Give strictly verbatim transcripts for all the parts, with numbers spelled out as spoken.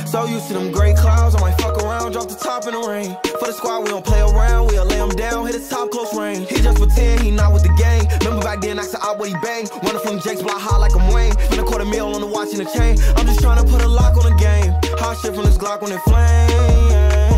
So used to them gray clouds, I might fuck around, drop the top in the rain. For the squad, we don't play around, we'll lay him down, hit his top close range. He just pretend he not with the gang. Remember back then, I said out what he bang. Running from Jake's block high like I'm Wayne. Spend a quarter meal on the watch and the chain. I'm just trying to put a lock on the game. Hot shit from this Glock when it flame.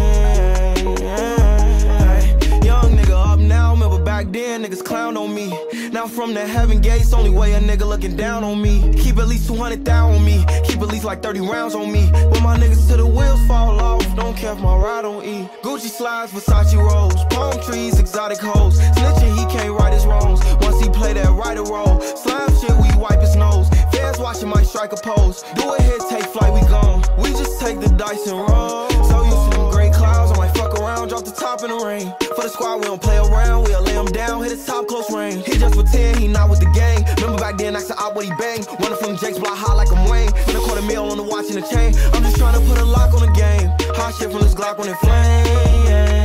Young nigga up now, remember back then, niggas clown on me. Now from the heaven gates, only way a nigga looking down on me. Keep at least two hundred thousand on me. Keep at least like thirty rounds on me. When my niggas to the wheels fall off, don't care if my ride don't eat. Gucci slides, Versace rolls, palm trees, exotic hoes. Snitching, he can't right his wrongs. Once he play that right or roll, slime shit, we wipe his nose. Fans watching might strike a pose. Do a hit, take flight, we gone. We just take the dice and roll. So used to them gray clouds, I might fuck around, drop the top in the rain. For the squad, we don't play around, we'll lay him down, hit his top close range. He just pretend he not with the gang. Remember back then, I said out what he bang. Running from Jake's block high like I'm Wayne. Spend a quarter meal on the watch and the chain. I'm just trying to put a lock on the game. Hot shit from this Glock when it flame.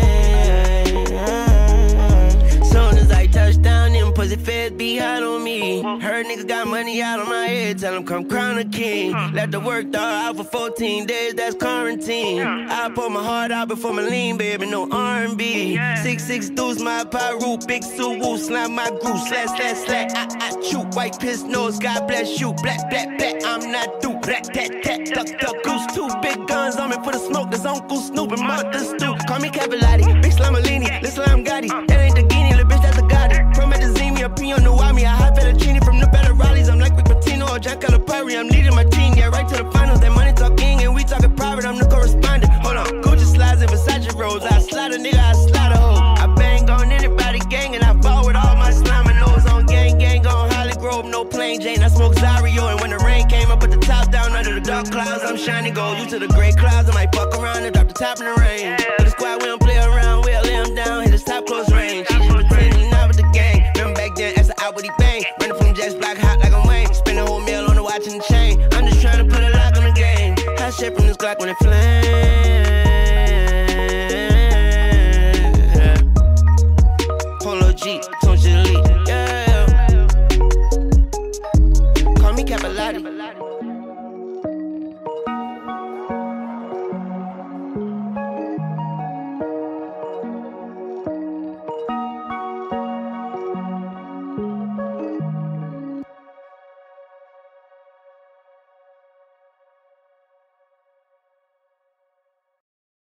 Soon as I touch down, them pussy feds be hot on me. Heard niggas got money out on my head, tell them come crown a king. Let the work dog out for fourteen days, that's quarantine. I pour my heart out before my lean, baby, no R and B. Six six deuce, my pyro, big suit, woo, slam my groove, slash, slash, slash. I, I shoot, white piss nose, God bless you. Black, black, black, I'm not through. Rat, tat, tat, duck, duck, goose. Two big guns on me for the smoke, that's Uncle Snoop and Martha Stew. Call me Cavallati, big Slamalini, listen, I'm Gotti. That ain't the Guinea, little bitch, that's a Gotti. From Medellin, a P on the Wami, I high fettuccine from the better Raleighs. I'm like Rick Pitino or Jack Calipari, I'm leading my team, yeah, right to the finals. That money talking and we talking private, I'm the correspondent. Hold on, Gucci slides and Versace rolls. I slide a nigga, I slide a hoe. I bang on anybody gang and I ball with all my slime and nose on gang, gang on Holly Grove, no plain Jane. I smoke Zario and when the rain came, I put the top down under the dark clouds. I'm shining gold, you to the gray clouds. I might fuck around and drop the top in the rain. For the squad, we don't play around, we'll lay him down, hit his top close range. She just pretend he not with the gang. Remember back then, that's the out what he bang. Running from Jack's block hot like I'm Wayne. Spend a whole meal on the watch and the chain. I'm just trying to put a lock on the game. Hot shit from this Glock when it flame.